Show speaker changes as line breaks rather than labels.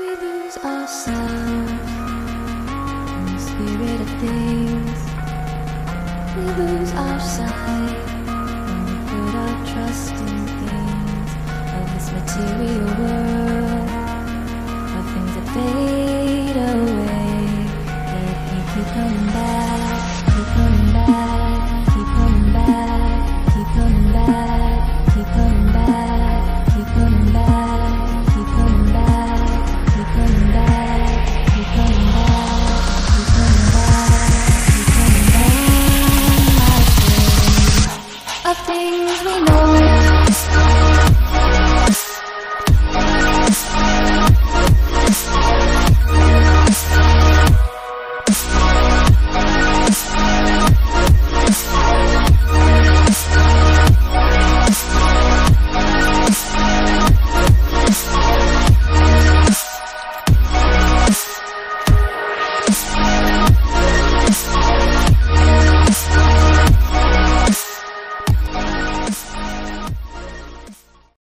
We lose ourselves in the spirit of things. We lose our sight when we put our trust in things of this material world.